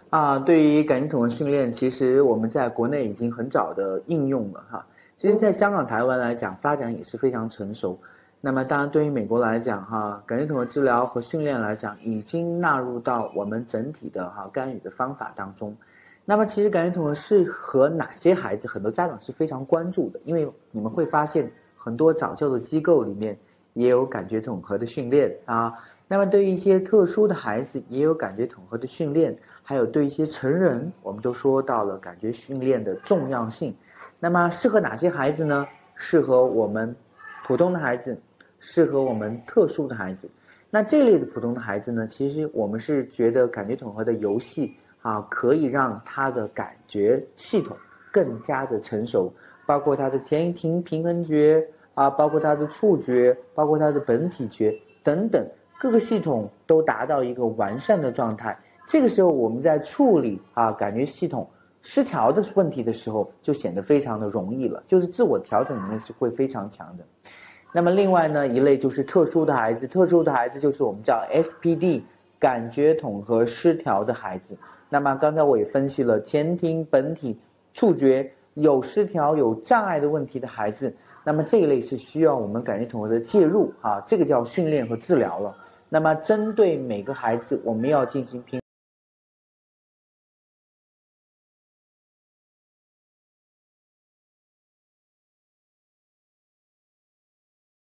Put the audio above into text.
对于感觉统合训练，其实我们在国内已经很早的应用了哈。其实，在香港、台湾来讲，发展也是非常成熟。那么，当然对于美国来讲，感觉统合治疗和训练来讲，已经纳入到我们整体的干预的方法当中。那么，其实感觉统合适合哪些孩子，很多家长是非常关注的，因为你们会发现很多早教的机构里面也有感觉统合的训练啊。那么，对于一些特殊的孩子，也有感觉统合的训练。还有对一些成人，我们都说到了感觉训练的重要性。那么适合哪些孩子呢？适合我们普通的孩子，适合我们特殊的孩子。那这类的普通的孩子呢，其实我们是觉得感觉统合的游戏可以让他的感觉系统更加的成熟，包括他的监听平衡觉包括他的触觉，包括他的本体觉等等各个系统都达到一个完善的状态。这个时候我们在处理感觉系统失调的问题的时候，就显得非常的容易了，就是自我调整能力是会非常强的。那么另外呢，一类就是特殊的孩子，特殊的孩子就是我们叫 SPD 感觉统合失调的孩子。那么刚才我也分析了前庭、本体、触觉有失调、有障碍的问题的孩子，那么这一类是需要我们感觉统合的介入这个叫训练和治疗了。那么针对每个孩子，我们要进行评